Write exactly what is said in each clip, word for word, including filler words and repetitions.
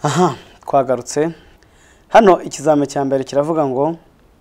aha twagarutse hano. Ikizame cya mbere kiravuga ngo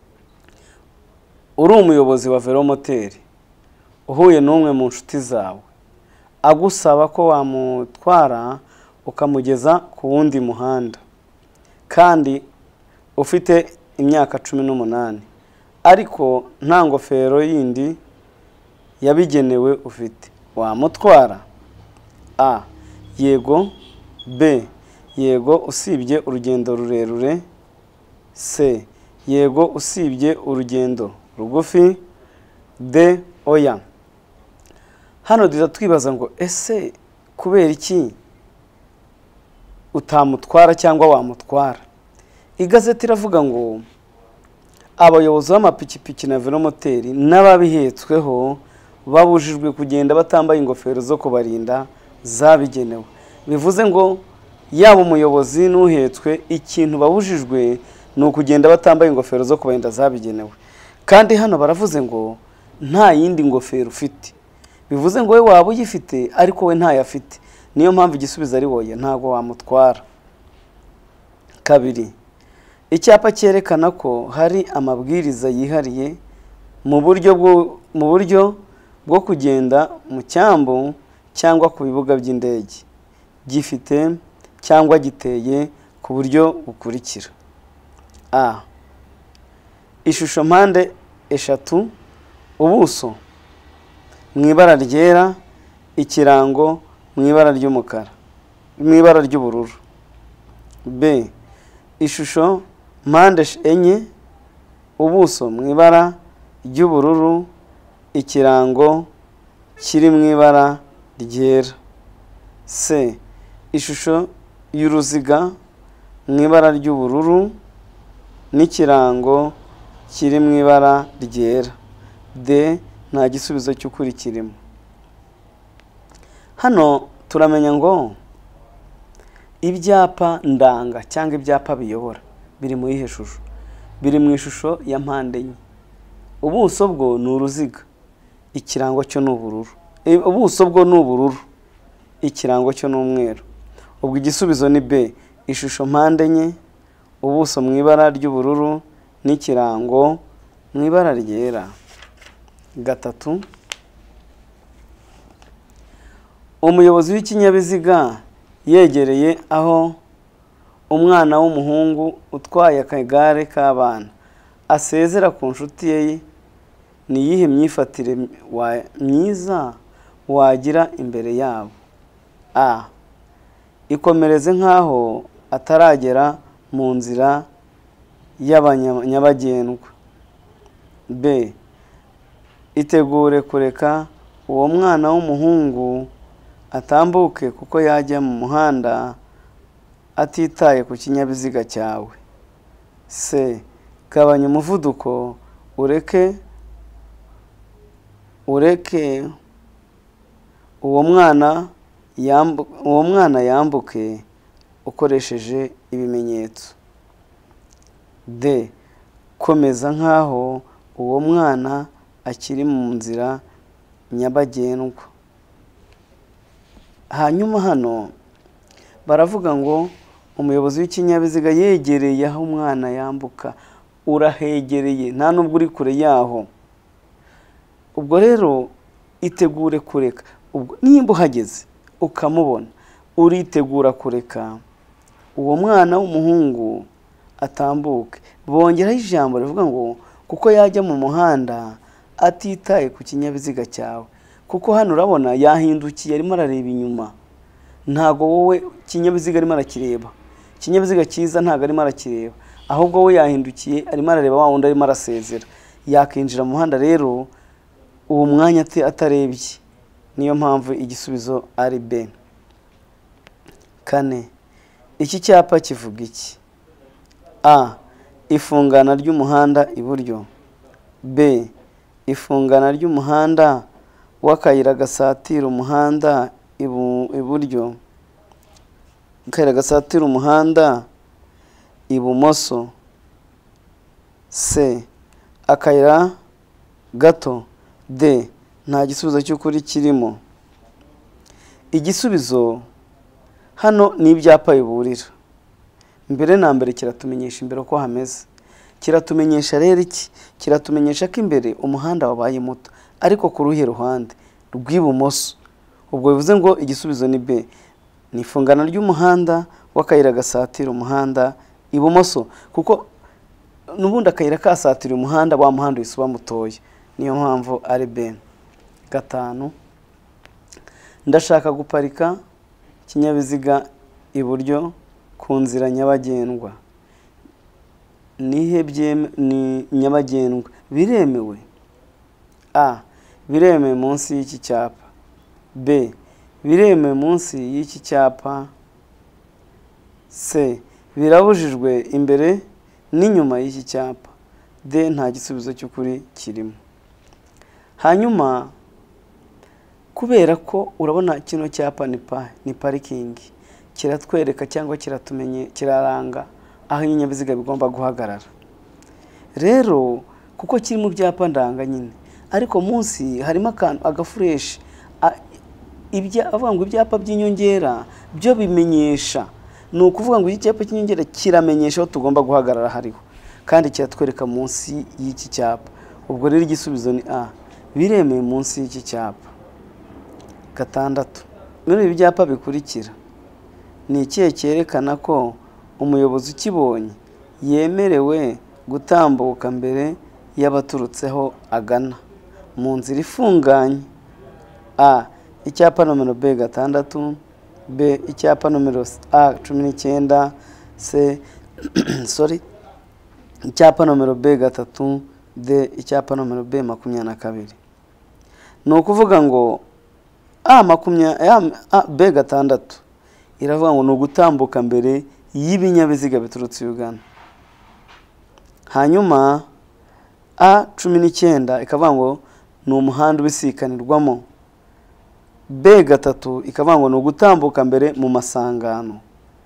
uri umuyobozi wa velomoteri uhuye n'umwe mu nshuti zawe agusaba ko wamutwara ukamugeza ku wundi muhanda kandi ufite imyaka cumi n'umunani ariko nta ngofero yindi yabigenewe ufite, wamutwara? A. Yego. B. Yego usibye urugendo rurerure. C. Yego usibye urugendo rugufi. D. Oya. Hano duza twibaza ngo ese kubera iki utamutwara cyangwa wamutwara? Igazeti iravuga ngo abayobozi b'amapikipiki na velomoteri n'ababihetsweho babujijwe kugenda batambaye ingofero zo kubarinda zabigenewe. Bivuze ngo yaba umuyobozi n'uhetswe ikintu babujijwe ni ukugenda batambaye ingofero zo kubarinda zabigenewe. Kandi hano baravuze ngo nta yindi ngofero ufite. Bivuze ngo we waba uyifite ariko we ntayo afite, niyo mpamvu igisubizo ari wowe, ntago wamutwara. Kabiri, icyapa cyerekana ko hari amabwiriza yihariye mu buryo bwo mu buryo bwo kugenda mu cyambu cyangwa ku bibuga by'indege. Gifite cyangwa giteye ku buryo bukurikira. A. Ishusho mpande eshatu, ubuso mu ibara ryera, ikirango mu ibara ry'umukara, mu ibara ry'ubururu. B. Ishusho mpande enye, ubuso mu ibara ry'ubururu, ikirango kiri mu ibara ryera. C. Ishusho y'uruziga mu ibara ry'ubururu n'ikirango kiri mu ibara ryera. D. Nta gisubizo cy'ukuri kirimo. Hano turamenya ngo ibyapa ndanga cyangwa ibyapa biyobora biri mu ihe shusho? Biri mu ishusho ya mpande enye. Ubuso bwo ni uruziga, ikirango cyo ni ubururu. Ubuso bwo ni ubururu, ikirango cyo ni umweru. Ubwo igisubizo ni B. Ishusho mpande enye, ubuso mu ibara ry'ubururu n'ikirango mu ibara ryera. Gatatu, umuyobozi w'ikinyabiziga yegereye aho umwana w'umuhungu utwaye akagare k'abana asezera ku nshuti ye, ni iyihe myifatire myiza wagira imbere yabo? A. Ikomereze nk'aho ataragera mu nzira y'abanyabagendwa. B. Itegure kureka uwo mwana w'umuhungu atambuke kuko yajya mu muhanda atitaye ku kinyabiziga cyawe. C. Gabanya umuvuduko ureke ureke uwo mwana yambu, uwo mwana yambuke ukoresheje ibimenyetso. D. Komeza nk'aho uwo mwana akiri mu nzira nyabagendwa. Hanyuma hano baravuga ngo umuyobozi w'ikinyabiziga yegereye aho umwana yambuka. Urahegereye, nta nubwo uri kure yaho. Ubwo rero itegure kureka. Ubwo nimba uhageze ukamubona, uritegura kureka uwo mwana w'umuhungu atambuke. Bongeraho ijambo rivuga ngo kuko yajya mu muhanda atitaye ku kinyabiziga cyawe. Kuko hano urabona yahindukiye arimo arareba inyuma, ntago wowe kinyabiziga arimo arakireba. Kinyabiziga cyiza ntago arimo arakireba, ahubwo we yahindukiye arimo arareba wa wundi arimo arasezera. Yakinjira mu muhanda rero uwo mwanya atarebye, niyo mpamvu igisubizo ari B. Kane, iki cyapa kivuga iki? A. Ifungana ry'umuhanda iburyo. B. Ifungana ry'umuhanda w'akayira gasatira umuhanda iburyo, akayira gasatira umuhanda ibumoso. C. Akayira gato. D. Nta gisubizo cy'ukuri kirimo. Igisubizo hano ni ibyapa biburira. mbere na mbere kiratumenyesha imbere uko hameze. Kiratumenyesha rero iki? Kiratumenyesha ko imbere umuhanda wabaye muto, ariko ku ruhe ruhande? Rw'ibumoso. Ubwo bivuze ngo igisubizo ni B, ni ifungana ry'umuhanda w'akayira gasatira umuhanda ibumoso, kuko nubundi akayira kasatira umuhanda wa muhanda wisuba mutoya, niyo mpamvu ari B. Gatanu, ndashaka guparika ikinyabiziga iburyo ku nzira nyabagendwa. Nihe byeme ni nyabagendwa biremewe? A, biremewe munsi y'iki cyapa. B, biremewe munsi y'iki cyapa. C, birabujijwe imbere n'inyuma y'iki cyapa. D, nta gisubizo cy'ukuri kirimo. Hanyuma kubera ko urabona kino cyapa ni pa ni parking, kiratwereka cyangwa kiratumenye kiraranga aho ibinyabiziga bigomba guhagarara. Rero kuko kiri mu byapa ndanga nyine, ariko munsi harimo akantu agafureshi, ibya avuga ngo ibyapa by'inyongera byo bimenyesha, ni ukuvuga ngo icyapa cy'inyongera kiramenyesha aho tugomba guhagarara hariho, kandi kiratwereka munsi y'iki cyapa. Ubwo rero igisubizo ni A, biremewe munsi y'iki cyapa. Gatandatu, muri ibi byapa bikurikira ni ikihe cyerekana ko umuyobozi ukibonye yemerewe gutambuka mbere y'abaturutseho agana mu nzira ifunganye? A, icyapa nomero B gatandatu. B, icyapa nomero A cumi n'icyenda. C, sorry, icyapa nomero B gatatu. D, icyapa nomero B makumyabiri na kabiri. Ni ukuvuga ngo A makumyabiri B gatandatu iravuga ngo ni ugutambuka mbere y'ibinyabiziga biturutse Uganda. Hanyuma A cumi n'icyenda ikavuga ngo ni umuhanda ubisikanirwamo. B gatatu ikavuga ngo ni ugutambuka mbere mu masangano.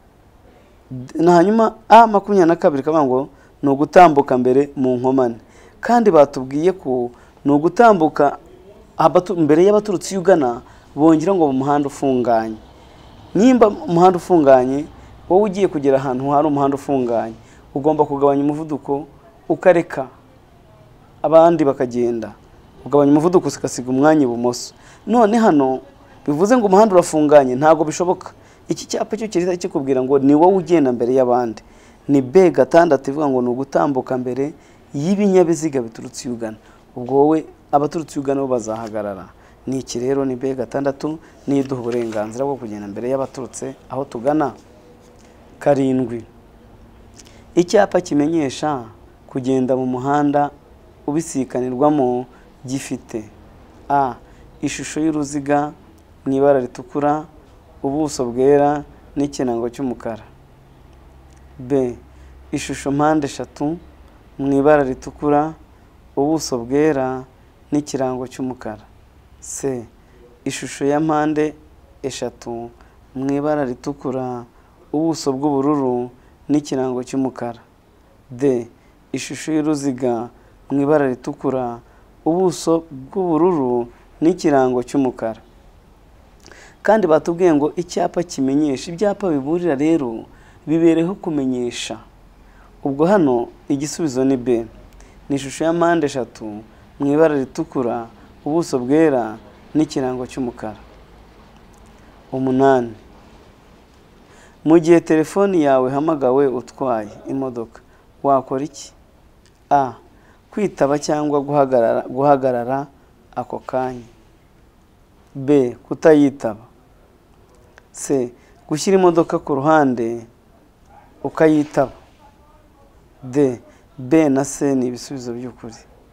Hanyuma A makumyabiri na kabiri ikavuga ngo ni ugutambuka mbere mu nkomane. Kandi batubwiye ko ni ugutambuka mbere y'abaturutse Uganda, bongera ngo mu muhanda ufunganye. Nimba umuhanda ufunganye, wowe ugiye kugera ahantu hari umuhanda ufunganye, ugomba kugabanya umuvuduko ukareka abandi bakagenda, ugabanya umuvuduko ukasiga umwanya ibumoso. None hano bivuze ngo umuhanda urafunganye, ntago bishoboka. Iki cyapa cyo kirita kikubwira ngo ni wowe ugenda mbere y'abandi. Ni B gatandatu ivuga ngo ni ugutambuka mbere y'ibinyabiziga biturutse Uganda. Ubwo wowe abaturutse Uganda bo bazahagarara. Ni iki rero? Ni B gatandatu, ni iduha uburenganzira bwo kugenda mbere y'abaturutse aho tugana. Karindwi, icyapa kimenyesha kugenda mu muhanda ubisikanirwamo gifite A, ishusho y'uruziga mu ibara ritukura, ubuso bwera n'ikirango cy'umukara. B, ishusho mpande eshatu mu ibara ritukura, ubuso bwera n'ikirango cy'umukara. C, ishusho ya mpande eshatu mu ibara ritukura, ubuso bw'ubururu n'ikirango cy'umukara. D, ishusho y'uruziga mu ibara ritukura, ubuso bw'ubururu n'ikirango cy'umukara. Kandi batubwiye ngo icyapa kimenyesha. Ibyapa biburira rero bibereho kumenyesha. Ubwo hano igisubizo ni B, ni ishusho ya mpande eshatu mu ibara ritukura, ubuso bwera n'ikirango cy'umukara. Umunani, mu gihe telefoni yawe hamagawe utwaye imodoka, wakora iki? A, kwitaba cyangwa guhagarara guhagarara ako kanya. B, kutayitaba. C, gushyira imodoka ku ruhande ukayitaba. D, B na C ni ibisubizo by'ukuri.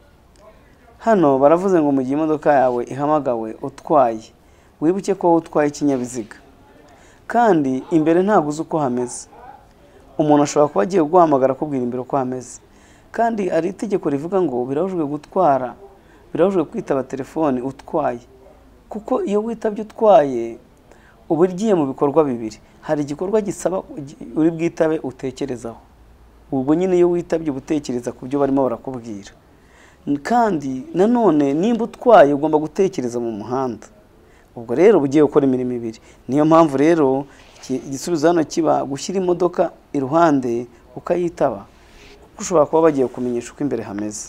Hano baravuze ngo mu gihe imodoka yawe ihamagawe utwaye, wibuke ko wowe utwaye ikinyabiziga, kandi imbere ntabwo uzi uko hameze. Umuntu ashobora kuba agiye guhamagara akubwira imbere uko hameze, kandi ari itegeko rivuga ngo birabujijwe gutwara, birabujijwe kwitaba telefone utwaye, kuko iyo witabye utwaye uba ugiye mu bikorwa bibiri. Hari igikorwa gisaba uri bwitabe utekerezaho, ubwo nyine iyo witabye ubutekereza ku byo barimo barakubwira. Kandi nanone nimba utwaye ugomba gutekereza mu muhanda. Ubwo rero ugiye gukora imirimo ibiri. Niyo mpamvu rero igisubizo hano kiba gushyira imodoka iruhande ukayitaba, kuko ushobora kuba bagiye kumenyesha uko imbere hameze.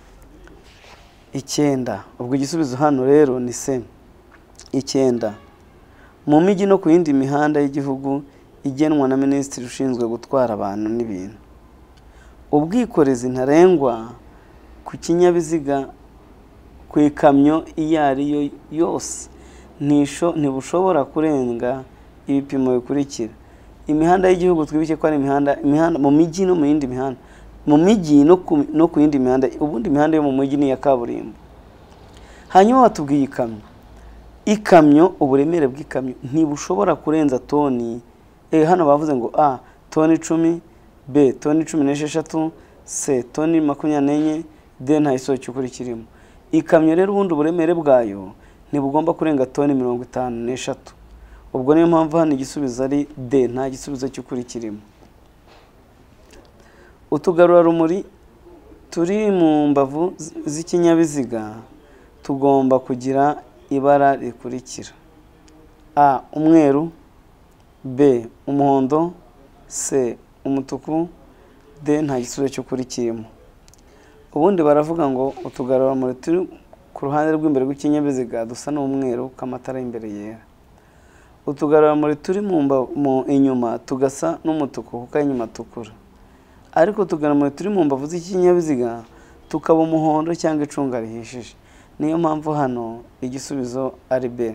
Icyenda, ubwo igisubizo hano rero ni se. Icyenda, mu mijyi no ku yindi mihanda y'igihugu igenwa na minisitiri ushinzwe gutwara abantu n'ibintu, ubwikorezi ntarengwa ku kinyabiziga, ku ikamyo iyo ari yo yose ntibushobora kurenga ibipimo bikurikira. Imihanda y'igihugu twibuke ko ari imihanda imihanda mu mijyi no mu yindi mihanda, mu mijyi no ku no ku yindi mihanda, ubundi imihanda yo mu mujyi ni ya kaburimbo. Hanyuma batubwiye ikamyo. Ikamyo, uburemere bw'ikamyo ntibushobora kurenza toni, eh hano bavuze ngo a toni icumi, b toni cumi n'esheshatu, c toni makumyabiri n'enye, d nta gisohoke ukuri kirimo. Ikamyo rero ubundi uburemere bwayo ntibugomba kurenga toni mirongo itanu n'eshatu. Ubwo niyo mpamvu hano igisubizo ari d, nta gisubizo cy'ukuri kirimo. Utugarurarumuri turi mu mbavu z'ikinyabiziga tugomba kugira ibara rikurikira: a umweru, b umuhondo, c umutuku, d nta gisubizo cy'ukuri kirimo. Ubundi baravuga ngo utugarurarumuri turi ku ruhande rw'imbere rw'ikinyabiziga dusa n'umweru k'amatara y'imbere yera. Utugarurarumuri turi mu inyuma tugasa n'umutuku kuko inyuma tukura. Ariko utugarurarumuri turi mu mbavu z'ikinyabiziga tukaba umuhondo cyangwa icunga rihishije. Niyo mpamvu hano igisubizo ari b.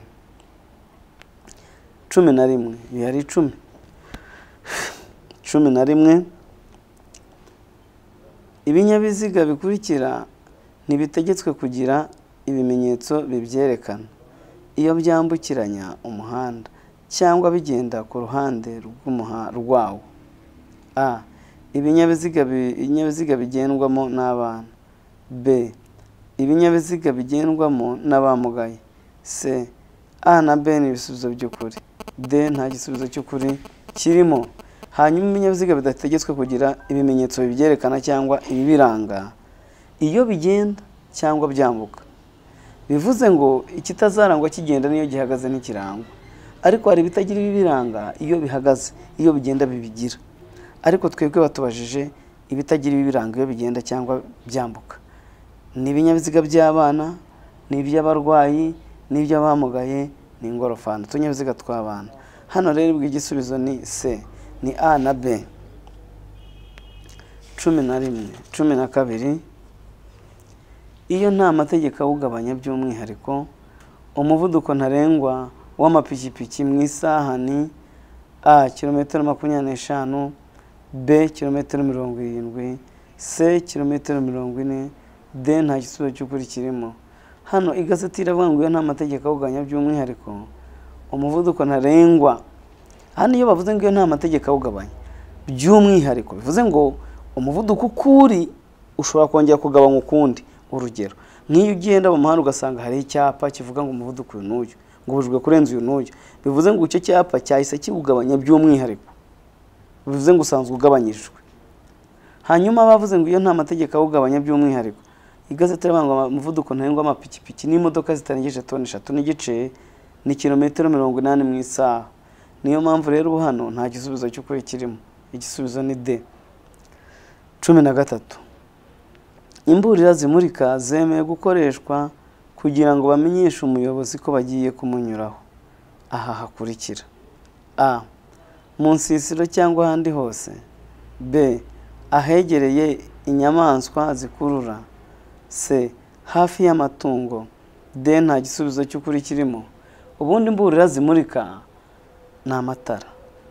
Cumi na rimwe, bihari icumi. Cumi na rimwe, ibinyabiziga bikurikira ntibitegetswe kugira ibimenyetso bibyerekana iyo byambukiranya umuhanda cyangwa bigenda ku ruhande rwawo. a ibinyabiziga ibinyabiziga bigendwamo n'abana, b ibinyabiziga bigendwamo n'abamugaye, c a na b ni ibisubizo by'ukuri, d nta gisubizo cy'ukuri kirimo. Hanyuma ibinyabiziga bidategetswe kugira ibimenyetso bibyerekana cyangwa ibibiranga iyo bigenda cyangwa byambuka. Bivuze ngo ikitazarangwa kigenda niyo gihagaze n'ikirangwa, ariko hari ibitagira ibibiranga iyo bihagaze, iyo bigenda bibigira. Ariko twebwe batubajije ibitagira ibibiranga iyo bigenda cyangwa byambuka. Ni ibinyabiziga by'abana, ni iby'abarwayi, ni iby'abamugaye, ni ingorofani, utunyabiziga tw'abana. Hano rero igisubizo ni c, ni a na b. Cumi na rimwe, cumi na kabiri, iyo nta mategeko awugabanya by'umwihariko, umuvuduko ntarengwa w'amapikipiki mu isaha ni a kilometero makumyabiri n'eshanu, b kilometero mirongo irindwi, c kilometero mirongo ine, d nta gisubizo cy'ukuri kirimo. Hano igazeti iravuga ngo iyo nta mategeko awugabanya by'umwihariko, umuvuduko ntarengwa. Hano iyo bavuze ngo iyo nta mategeko awugabanya by'umwihariko, bivuze ngo umuvuduko ukuri ushobora kongera kugabanya ukundi. Urugero, nk'iyo ugenda mu muhanda ugasanga hari icyapa kivuga ngo umuvuduko uyu n'uyu, ngo ubujijwe kurenza uyu n'uyu, bivuze ngo icyo cyapa cyahise kiwugabanya by'umwihariko, bivuze ngo usanzwe ugabanyijwe. Hanyuma bavuze ngo iyo nta mategeko awugabanya by'umwihariko, igazeti iravuga ngo umuvuduko ntarengwa w'amapikipiki n'imodoka zitarengeje toni eshatu n'igice ni kilometero mirongo inani mu isaha. Niyo mpamvu rero ubu hano nta gisubizo cy'ukuri kirimo, igisubizo ni d. Cumi na gatatu, imburira zimurika zemewe gukoreshwa kugira ngo bamenyeshe umuyobozi ko bagiye kumunyuraho. Aha hakurikira: a mu nsisiro cyangwa ahandi hose, b ahegereye inyamaswa zikurura, c hafi y'amatungo, d nta gisubizo cy'ukuri kirimo. Ubundi imburira zimurika ni amatara,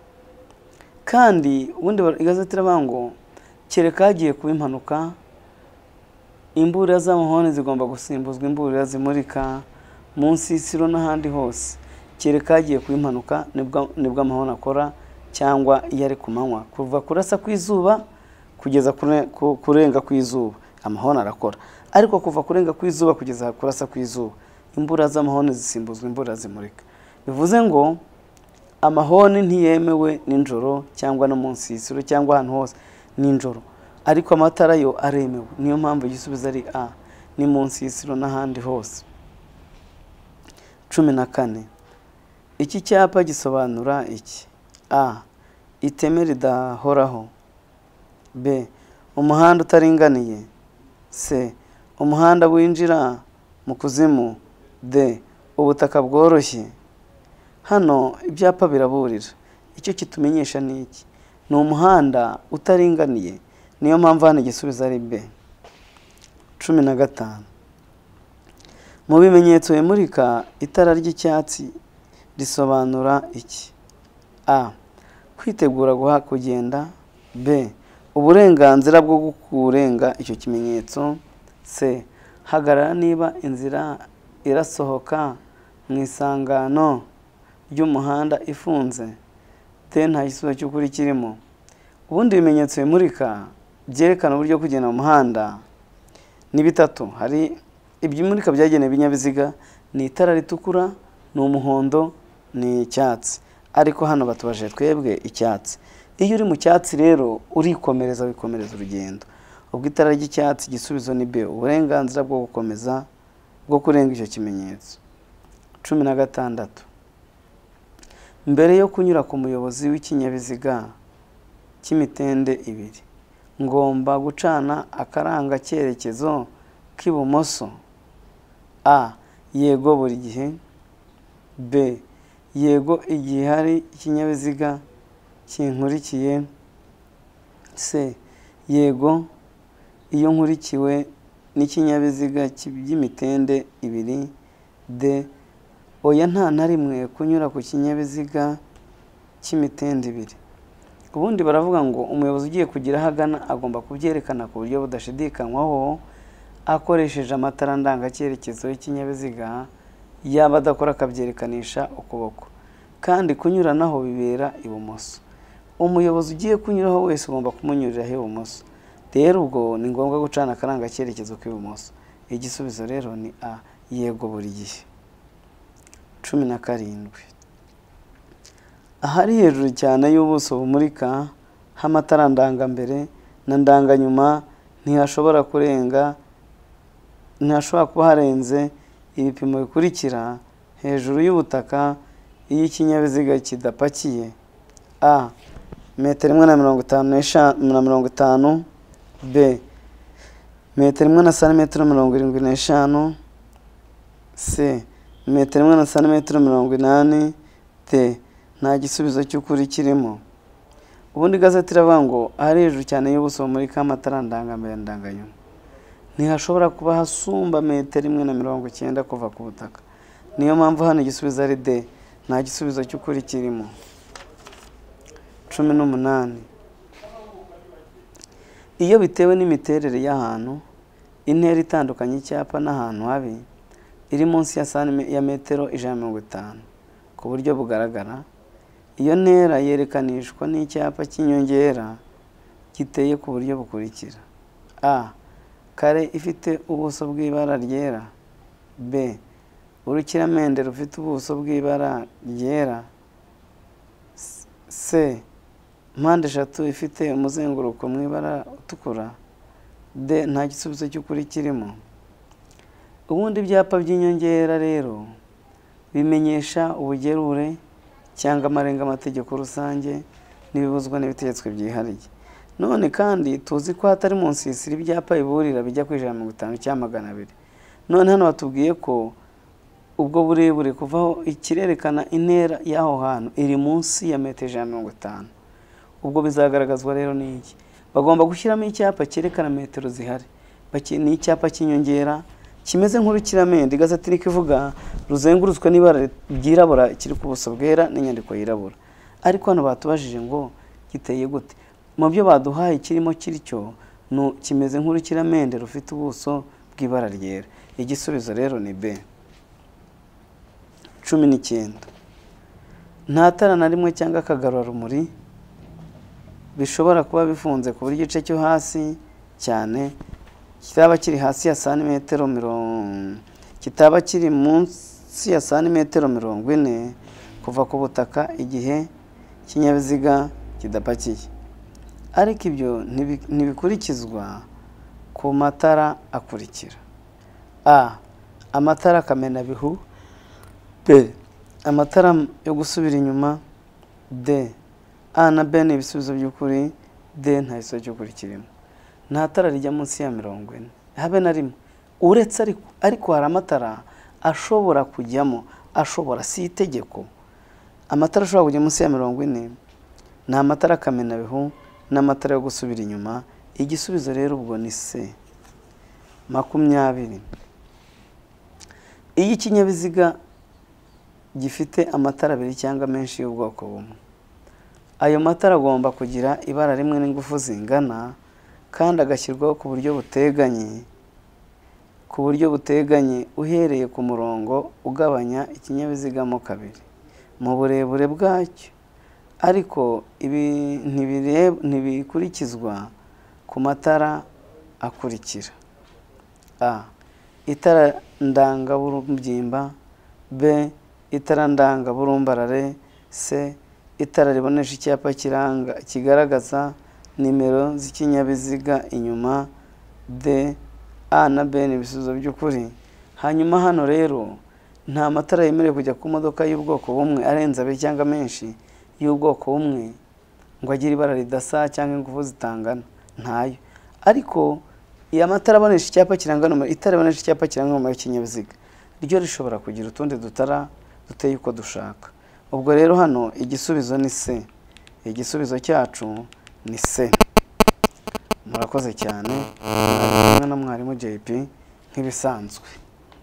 kandi ubundi igazeti iravuga ngo kereka hagiye kuba impanuka, imburira z'amahoni zigomba gusimbuzwa imburira zimurika mu nsisiro n'ahandi hose. Kereka hagiye kuba impanuka nibwo amahoni akora, cyangwa iyo ari ku manywa kuva kurasa kw'izuba kugeza kurenga kw'izuba amahoni arakora, ariko kuva kurenga kw'izuba kugeza kurasa kw'izuba imburira z'amahoni zisimbuzwa imburira zimurika. Bivuze ngo amahoni ntiyemewe nijoro cyangwa no mu nsisiro cyangwa ahantu hose nijoro, ariko amatara yo aremewe. Niyo mpamvu igisubizo ari a, ni mu nsisiro n'ahandi hose. Cumi na kane, iki cyapa gisobanura iki? A. Iteme ridahoraho. B. Umuhanda utaringaniye. C. Umuhanda winjira mu kuzimu. D. Ubutaka bworoshye. Hano ibyapa biraburira. Icyo kitumenyesha ni iki? Ni umuhanda utaringaniye. Niyo mpamvu hano igisubizo ari B. cumi na gatanu. Mu bimenyetso bimurika itara ry'icyatsi risobanura iki? A. Kwitegura guha kugenda. B. Uburenganzira bwo kurenga icyo kimenyetso. C. Hagarara niba inzira irasohoka mu isangano ry'umuhanda ifunze. D. Nta gisubizo cy'ukuri kirimo. Ubundi ibimenyetso bimurika byerekana uburyo kugenda mu muhanda ni bitatu. Hari ibyimurika byagenewe ibinyabiziga, ni itara ritukura, ni umuhondo, ni icyatsi. Ariko hano batubaje twebwe icyatsi. Iyo uri mu cyatsi rero urikomereza wikomereza urugendo. Ubwo itara ry'icyatsi igisubizo ni B. Uburenganzira bwo gukomeza bwo kurenga icyo kimenyetso. cumi na gatandatu. Mbere yo kunyura ku muyobozi w'ikinyabiziga cy'imitende ibiri, ngomba gucana akaranga cyerekezo k'ibumoso. A. Yego buri gihe. B. Yego igihe hari ikinyabiziga kinkurikiye. C. Yego iyo nkurikiwe n'ikinyabiziga by'imitende ibiri. D. Oya nta na rimwe kunyura ku kinyabiziga cy'imitende ibiri. Ubundi baravuga ngo umuyobozi ugiye kugira ahagana agomba kubyerekana ku buryo budashidikanywaho akoresheje amatara ndangacyerekezo y'ikinyabiziga, yaba adakora akabyerekanisha ukuboko, kandi kunyuranaho bibera ibumoso. Umuyobozi ugiye kunyuraho wese ugomba kumunyuriraho ibumoso. Rero ubwo ni ngombwa gucana akaranga cyerekezo k'ibumoso. Igisubizo rero ni A. Yego buri gihe. cumi na karindwi. Ahari hejuru cyane y'ubuso bumurika h'amatara ndangambere na ndanganyuma ntihashobora kurenga ntihashobora kuba harenze ibipimo bikurikira hejuru y'ubutaka iyo ikinyabiziga kidapakiye. A. Metero imwe na mirongo itanu na mirongo itanu. B. Metero imwe na santimetero mirongo irindwi n'eshanu. C. Metero imwe na santimetero mirongo inani. D. Nta gisubizo cy'ukuri kirimo. Ubundi igazeti iravuga ngo ahari hejuru cyane y'ubuso bumurika amatara ndangambere ndanganyuma ntihashobora kuba hasumba metero imwe na mirongo icyenda kuva ku butaka. Niyo mpamvu hano igisubizo ari D. Nta gisubizo cy'ukuri kirimo. cumi n'umunani. Iyo bitewe n'imiterere y'ahantu, intera itandukanye icyapa n'ahantu habi iri munsi ya ya metero ijana na mirongo itanu ku buryo bugaragara, iyo ntera yerekanishwa n'icyapa cy'inyongera giteye ku buryo bukurikira. A. Kare ifite ubuso bw'ibara ryera. B. Urukiramende rufite ubuso bw'ibara ryera. C. Mpande eshatu ifite umuzenguruko mu ibara utukura. D. Nta gisubizo cy'ukuri kirimo. Ubundi ibyapa by'inyongera rero bimenyesha ubugerure cyangwa amarenga-mategeko rusange n'ibibuzwa n'ibitegetswe byihariye. None kandi tuzi ko hatari mu nsisiro ibyapa biburira bijya ku ijana na mirongo itanu cyangwa magana abiri. None hano batubwiye ko ubwo burebure kuvaho ikirerekana intera y'aho hantu iri munsi ya metero ijana na mirongo itanu. Ubwo bizagaragazwa rero n'iki? Bagomba gushyiramo icyapa cyerekana metero zihari. Ni icyapa cy'inyongera kimeze nk'urukiramende, igazeti niko ivuga, ruzengurutswe n'ibara ryirabura kiri ku buso bwera n'inyandiko yirabura. Ariko hano batubajije ngo giteye gute? Mu byo baduhaye kirimo kiricyo kimeze nk'urukiramende rufite ubuso bw'ibara ryera. Igisubizo rero ni B. cumi n'icyenda. Nta tara na rimwe cyangwa akagarurarumuri bishobora kuba bifunze ku buryo igice cyo hasi cyane kitaba kiri hasi ya santimetero mirongo kitaba kiri munsi ya santimetero mirongo ine kuva ku butaka igihe ikinyabiziga kidapakiye. Ariko ibyo ntibikurikizwa ku matara akurikira. A. Amatara kamenabihu. B. Amatara yo gusubira inyuma. D. A na B ni ibisubizo by'ukuri, D nta gisubizo cy'ukuri kirimo. Nta tara rijya munsi ya mirongo ine habe na rimwe, uretse ariko ariko hari amatara ashobora kujyamo, ashobora si itegeko. Amatara ashobora kujya munsi ya mirongo ine ni amatara kamenabihu n'amatara yo gusubira inyuma. Igisubizo rero ubwo ni C. Makumyabiri, iyo ikinyabiziga gifite amatara abiri cyangwa menshi y'ubwoko bumwe, ayo matara agomba kugira ibara rimwe n'ingufu zingana kandi agashyirwaho ku buryo buteganye ku buryo buteganye uhereye ku murongo ugabanya ikinyabiziga mo kabiri mu burebure bwacyo, ariko ibi ntibikurikizwa ku matara akurikira: A. Itara ndangabubyimba. B. Itara ndangaburumbarare. C. Itara ribonesha icyapa kiranga kigaragaza nimero z'ikinyabiziga inyuma. D. A na B ni ibisubizo by'ukuri. Hanyuma hano rero nta matara yemerewe kujya ku modoka y'ubwoko bumwe arenze abiri cyangwa menshi y'ubwoko bumwe ngo agire ibara ridasa cyangwa ingufu zitangana, ntayo. Ariko iya matara abonesha icyapa kiranga nomero, itara ribonesha icyapa kiranga nomero y'ikinyabiziga ryo rishobora kugira utundi dutara duteye uko dushaka. Ubwo rero hano igisubizo ni C. Igisubizo cyacu ni C. Murakoze cyane. Mwari kumwe na mwarimu J P nk'ibisanzwe.